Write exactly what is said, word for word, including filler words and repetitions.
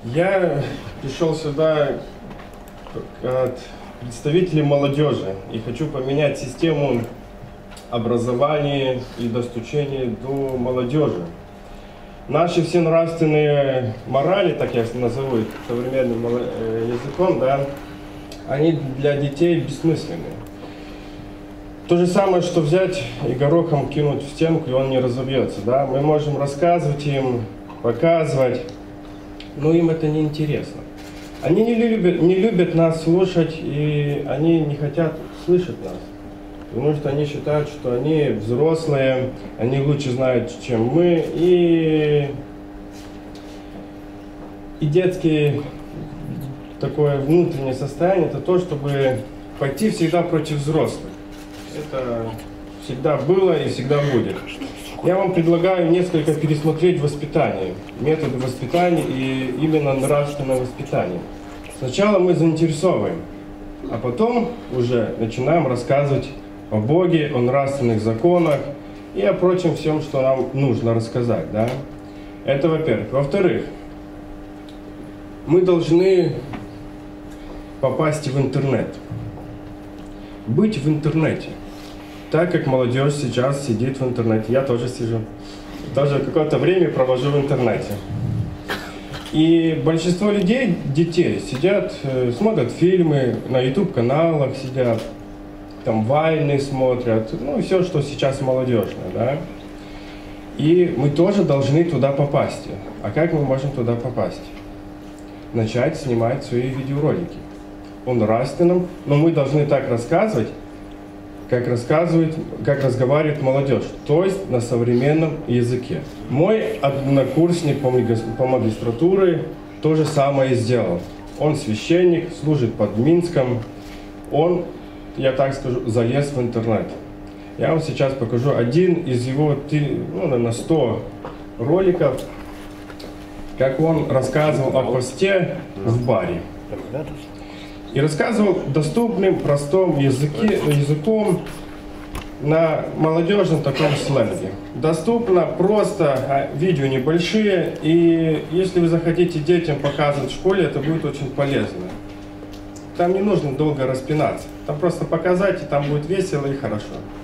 Я пришел сюда от представителей молодежи и хочу поменять систему образования и достучения до молодежи. Наши все нравственные морали, так я назову их современным языком, да, они для детей бессмысленны. То же самое, что взять и горохом кинуть в стенку, и он не разобьется. Да? Мы можем рассказывать им, показывать, но им это не интересно. Они не любят, не любят нас слушать, и они не хотят слышать нас. Потому что они считают, что они взрослые, они лучше знают, чем мы. И, и детское такое внутреннее состояние, это то, чтобы пойти всегда против взрослых. Это всегда было и всегда будет. Я вам предлагаю несколько пересмотреть воспитание, методы воспитания и именно нравственное воспитание. Сначала мы заинтересовываем, а потом уже начинаем рассказывать о Боге, о нравственных законах и о прочем всем, что нам нужно рассказать. Да? Это во-первых. Во-вторых, мы должны попасть в интернет, быть в интернете. Так как молодежь сейчас сидит в интернете, я тоже сижу, тоже какое-то время провожу в интернете. И большинство людей, детей, сидят, смотрят фильмы, на ютуб-каналах сидят, там вайны смотрят, ну все, что сейчас молодежное, да. И мы тоже должны туда попасть. А как мы можем туда попасть? Начать снимать свои видеоролики о нравственном, но мы должны так рассказывать, как рассказывает, как разговаривает молодежь, то есть на современном языке. Мой однокурсник по магистратуре то же самое сделал. Он священник, служит под Минском. Он, я так скажу, залез в интернет. Я вам сейчас покажу один из его, ну, наверное, сто роликов, как он рассказывал о посте в баре. И рассказывал доступным, простым языке, языком на молодежном таком сленге. Доступно, просто, видео небольшие, и если вы захотите детям показывать в школе, это будет очень полезно. Там не нужно долго распинаться, там просто показать, и там будет весело и хорошо.